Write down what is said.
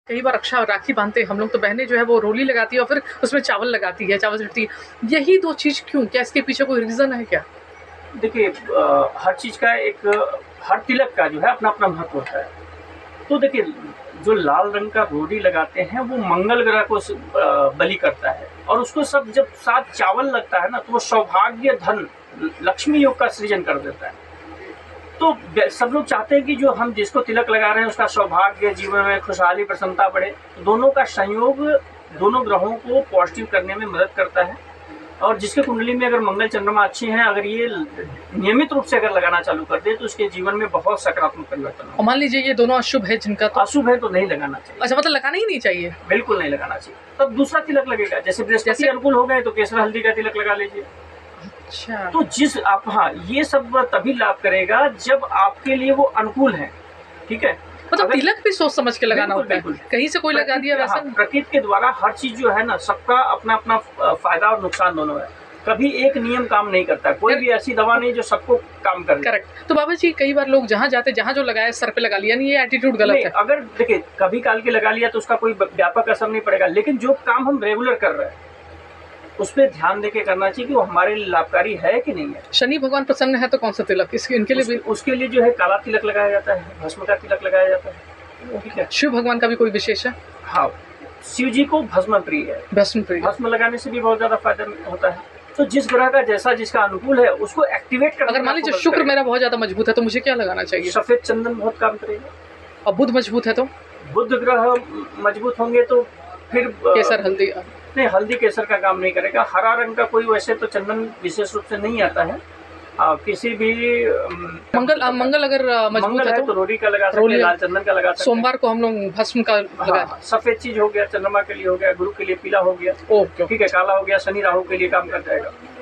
कई बार रक्षा राखी बांधते हम लोग तो बहनें जो है वो रोली लगाती है और फिर उसमें चावल लगाती है, चावल चटती है। यही 2 चीज़ क्यों? क्या इसके पीछे कोई रीज़न है क्या? देखिए हर चीज़ का एक हर तिलक का जो है अपना-अपना महत्व होता है। तो देखिए जो लाल रंग का रोली लगाते हैं वो मंगल ग्रह को बलि करता है और उसको सब जब साथ चावल लगता है ना तो वो सौभाग्य, धन, लक्ष्मी योग का सृजन कर देता है। तो सब लोग चाहते हैं कि जो हम जिसको तिलक लगा रहे हैं उसका सौभाग्य, जीवन में खुशहाली, प्रसन्नता बढ़े। दोनों का संयोग दोनों ग्रहों को पॉजिटिव करने में मदद करता है और जिसके कुंडली में अगर मंगल चंद्रमा अच्छे हैं, अगर ये नियमित रूप से अगर लगाना चालू कर दे तो उसके जीवन में बहुत सकारात्मक परिवर्तन होगा। और मान लीजिए ये दोनों अशुभ है जिनका, तो अशुभ है तो नहीं लगाना चाहिए। अच्छा, मतलब लगाना ही नहीं चाहिए? बिल्कुल नहीं लगाना चाहिए। तब दूसरा तिलक लगेगा, जैसे बृहस्पति अनुकूल हो गए तो केसर हल्दी का तिलक लगा लीजिए। अच्छा, तो जिस आप हाँ ये सब तभी लाभ करेगा जब आपके लिए वो अनुकूल है। ठीक है, मतलब तिलक भी सोच समझ के लगाना होता है, कहीं से कोई लगा दिया वैसा नहीं। प्रकृति के द्वारा हर चीज जो है ना, सबका अपना अपना फायदा और नुकसान दोनों है। कभी एक नियम काम नहीं करता, कोई भी ऐसी दवा नहीं जो सबको काम करे। करेक्ट। तो बाबा जी कई बार लोग जहाँ जाते जहाँ जो लगाया सर पे लगा लिया, नहीं ये एटीट्यूड गलत है? अगर देखिए कभी काल के लगा लिया तो उसका कोई व्यापक असर नहीं पड़ेगा, लेकिन जो काम हम रेगुलर कर रहे हैं उस पर ध्यान देके करना चाहिए कि वो हमारे लिए लाभकारी है कि नहीं है। शनि भगवान प्रसन्न है तो कौन सा तिलक इनके लिए भी? उसके लिए जो है काला तिलक लगाया जाता है, भस्म का तिलक लगाया जाता है। ठीक है। शिव भगवान का भी कोई विशेष है? हाँ, शिव जी को भस्म प्रिय है। भस्म लगाने से भी बहुत ज्यादा फायदा होता है। तो जिस ग्रह का जैसा जिसका अनुकूल है उसको एक्टिवेट करना। अगर मान लीजिए शुक्र मेरा बहुत ज्यादा मजबूत है तो मुझे क्या लगाना चाहिए? सफेद चंदन बहुत काम करेगा। और बुध मजबूत है तो? बुध ग्रह मजबूत होंगे तो फिर केसर हल्दी नहीं, हल्दी केसर का काम नहीं करेगा। हरा रंग का कोई वैसे तो चंदन विशेष रूप से नहीं आता है। किसी भी मंगल अगर मजबूत है तो रोली का लगा सकते हैं, लाल चंदन का लगा सकते हैं। सोमवार को हम लोग भस्म का लगा। सफेद चीज हो गया, चंद्रमा के लिए हो गया, गुरु के लिए पीला हो गया। ओके, ठीक है, काला हो गया, शनि राहु के लिए काम कर जाएगा।